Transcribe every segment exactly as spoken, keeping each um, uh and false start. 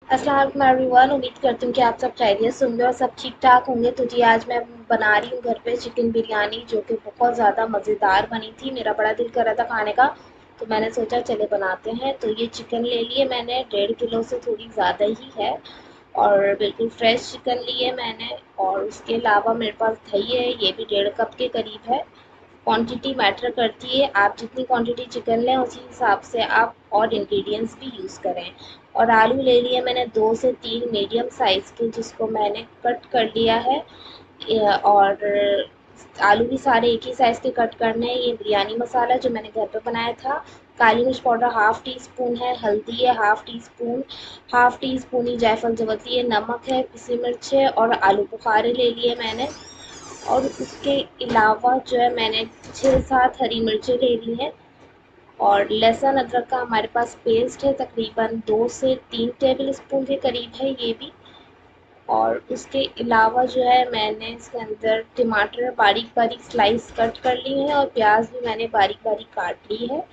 अस्सलाम वालेकुम एवरीवन। उम्मीद करती हूँ कि आप सब खैरियत से होंगे और सब ठीक ठाक होंगे। तो जी आज मैं बना रही हूँ घर पे चिकन बिरयानी, जो कि बहुत ज़्यादा मज़ेदार बनी थी। मेरा बड़ा दिल कर रहा था खाने का, तो मैंने सोचा चले बनाते हैं। तो ये चिकन ले लिए मैंने, डेढ़ किलो से थोड़ी ज़्यादा ही है और बिल्कुल फ्रेश चिकन लिए मैंने। और उसके अलावा मेरे पास दही है, ये भी डेढ़ कप के करीब है। क्वांटिटी मैटर करती है, आप जितनी क्वांटिटी चिकन लें उसी हिसाब से आप और इंग्रेडिएंट्स भी यूज़ करें। और आलू ले लिए मैंने दो से तीन मीडियम साइज़ के, जिसको मैंने कट कर लिया है। और आलू भी सारे एक ही साइज़ के कट करने हैं। ये बिरयानी मसाला जो मैंने घर पे बनाया था, काली मिर्च पाउडर हाफ़ टी स्पून है, हल्दी है half teaspoon, half teaspoon ही जायफल जवत्री है, नमक है, पिसी मिर्च है और आलू बुखारे ले लिए मैंने। और उसके अलावा जो है मैंने छः सात हरी मिर्चें ले ली हैं। और लहसुन अदरक का हमारे पास पेस्ट है, तकरीबन दो से तीन टेबल स्पून के करीब है ये भी। और उसके अलावा जो है मैंने इसके अंदर टमाटर बारीक बारीक स्लाइस कट कर ली है और प्याज भी मैंने बारीक बारीक काट ली है।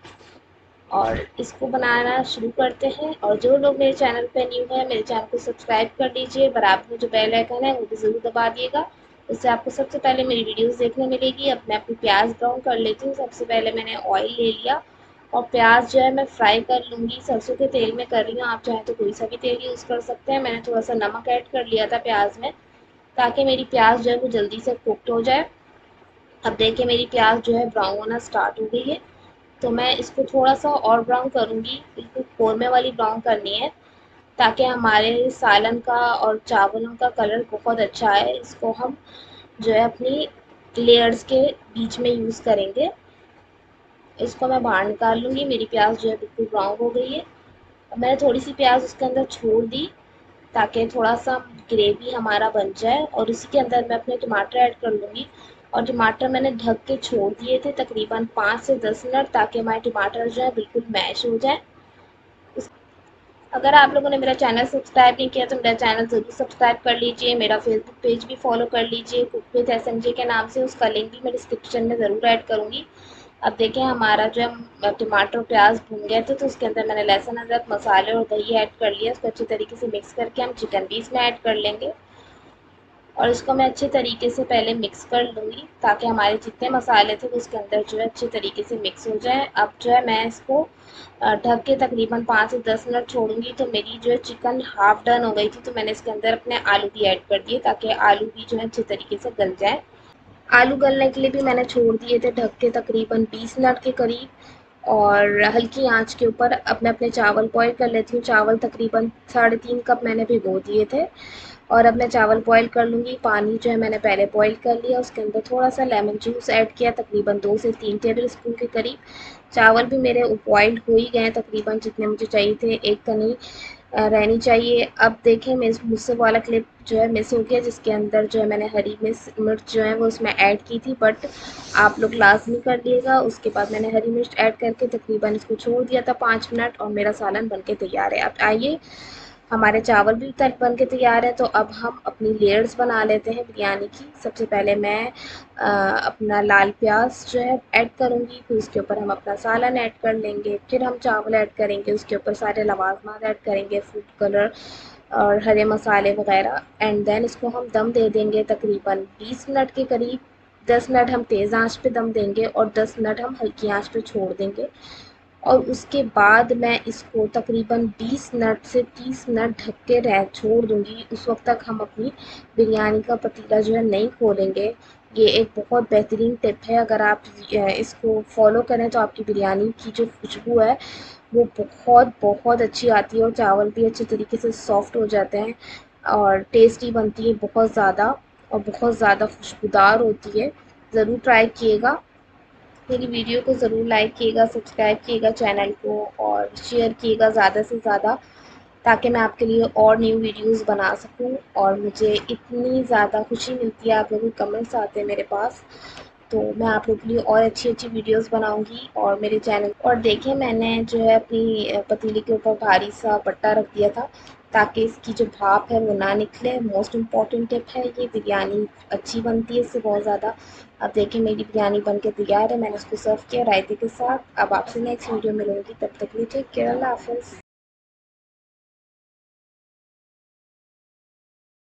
और इसको बनाना शुरू करते हैं। और जो लोग मेरे चैनल पे न्यू है, मेरे चैनल को सब्सक्राइब कर लीजिए, बराबर में जो बेल आइकन है वो भी ज़रूर दबा दिएगा। उससे आपको सबसे पहले मेरी वीडियोस देखने मिलेगी। अब मैं अपनी प्याज ब्राउन कर लेती हूँ। सबसे पहले मैंने ऑयल ले लिया और प्याज जो है मैं फ्राई कर लूँगी। सरसों के तेल में कर रही हूँ, आप चाहें तो कोई सा भी तेल यूज़ कर सकते हैं। मैंने थोड़ा सा नमक ऐड कर लिया था प्याज में, ताकि मेरी प्याज जो है वो जल्दी से कुकड हो जाए। अब देखिए मेरी प्याज जो है ब्राउन होना स्टार्ट हो गई है, तो मैं इसको थोड़ा सा और ब्राउन करूँगी, बिल्कुल कौरमे वाली ब्राउन करनी है, ताकि हमारे सालन का और चावलों का कलर बहुत अच्छा है। इसको हम जो है अपनी लेयर्स के बीच में यूज़ करेंगे। इसको मैं बाहर निकाल लूँगी। मेरी प्याज जो है बिल्कुल ब्राउन हो गई है। अब मैंने थोड़ी सी प्याज उसके अंदर छोड़ दी, ताकि थोड़ा सा ग्रेवी हमारा बन जाए। और उसी के अंदर मैं अपने टमाटर ऐड कर लूँगी। और टमाटर मैंने ढक के छोड़ दिए थे तकरीबन पाँच से दस मिनट, ताकि हमारे टमाटर जो है बिल्कुल मैश हो जाए। अगर आप लोगों ने मेरा चैनल सब्सक्राइब नहीं किया तो मेरा चैनल ज़रूर सब्सक्राइब कर लीजिए। मेरा फेसबुक पेज भी फॉलो कर लीजिए, cook with S M J के नाम से। उसका लिंक भी मैं डिस्क्रिप्शन में ज़रूर ऐड करूँगी। अब देखें हमारा जो है टमाटर प्याज भून गए थे, तो उसके अंदर मैंने लहसुन अदरक मसाले और दही ऐड कर लिया। उसको अच्छी तरीके से मिक्स करके हम चिकन भी इसमें ऐड कर लेंगे। और इसको मैं अच्छे तरीके से पहले मिक्स कर लूँगी, ताकि हमारे जितने मसाले थे वो उसके अंदर जो है अच्छे तरीके से मिक्स हो जाए। अब जो है मैं इसको ढक के तकरीबन पाँच से दस मिनट छोड़ूंगी। तो मेरी जो है चिकन हाफ डन हो गई थी, तो मैंने इसके अंदर अपने आलू भी ऐड कर दिए, ताकि आलू भी जो है अच्छे तरीके से गल जाए। आलू गलने के लिए भी मैंने छोड़ दिए थे ढक के तकरीबन बीस मिनट के करीब। और हल्की आंच के ऊपर अब मैं अपने चावल बॉईल कर लेती हूँ। चावल तकरीबन साढ़े तीन कप मैंने भिगो दिए थे। और अब मैं चावल बॉईल कर लूँगी। पानी जो है मैंने पहले बॉईल कर लिया, उसके अंदर थोड़ा सा लेमन जूस ऐड किया, तकरीबन दो से तीन टेबल स्पून के करीब। चावल भी मेरे बॉइल्ड हो ही गए हैं, तकरीबन जितने मुझे चाहिए थे, एक कनी रहनी चाहिए। अब देखें मैं मुझसे वाला क्लिप जो है मिस हो गया, जिसके अंदर जो है मैंने हरी मिर्च मिर्च जो है वो उसमें ऐड की थी, बट आप लोग लाजमी कर लिएगा। उसके बाद मैंने हरी मिर्च ऐड करके तकरीबन इसको छोड़ दिया था पाँच मिनट, और मेरा सालन बनके तैयार है। अब आइए, हमारे चावल भी तक बन के तैयार है। तो अब हम अपनी लेयर्स बना लेते हैं बिरयानी की। सबसे पहले मैं आ, अपना लाल प्याज जो है ऐड करूँगी, फिर उसके ऊपर हम अपना सालन ऐड कर लेंगे, फिर हम चावल ऐड करेंगे, उसके ऊपर सारे लवाजमात ऐड करेंगे, फूड कलर और हरे मसाले वगैरह। एंड देन इसको हम दम दे देंगे तकरीबन बीस मिनट के करीब। दस मिनट हम तेज़ आंच पे दम देंगे और दस मिनट हम हल्की आंच पे छोड़ देंगे। और उसके बाद मैं इसको तकरीबन बीस मिनट से तीस मिनट ढक के रह छोड़ दूँगी। उस वक्त तक हम अपनी बिरयानी का पतीला जो है नहीं खोलेंगे। ये एक बहुत बेहतरीन टिप है, अगर आप इसको फॉलो करें तो आपकी बिरयानी की जो खुशबू है वो बहुत बहुत अच्छी आती है, और चावल भी अच्छे तरीके से सॉफ्ट हो जाते हैं और टेस्टी बनती है बहुत ज़्यादा, और बहुत ज़्यादा खुशबूदार होती है। ज़रूर ट्राई किएगा। मेरी वीडियो को ज़रूर लाइक कीजिएगा, सब्सक्राइब कीजिएगा चैनल को, और शेयर कीजिएगा ज़्यादा से ज़्यादा, ताकि मैं आपके लिए और न्यू वीडियोस बना सकूं। और मुझे इतनी ज़्यादा खुशी मिलती है, आप लोगों के कमेंट्स आते हैं मेरे पास, तो मैं आप लोगों के लिए और अच्छी अच्छी वीडियोस बनाऊंगी। और मेरे चैनल और देखिए मैंने जो है अपनी पतीली के ऊपर भारी सा पट्टा रख दिया था, ताकि इसकी जो भाप है वो ना निकले। मोस्ट इम्पॉर्टेंट टिप है ये, बिरयानी अच्छी बनती है इससे बहुत ज़्यादा। अब देखिए मेरी बिरयानी बन के तैयार है, मैंने उसको सर्व किया रायते के साथ। अब आपसे नेक्स्ट वीडियो मिलूंगी, तब तक के लिए टेक केयर, अल्लाह हाफ़िज़।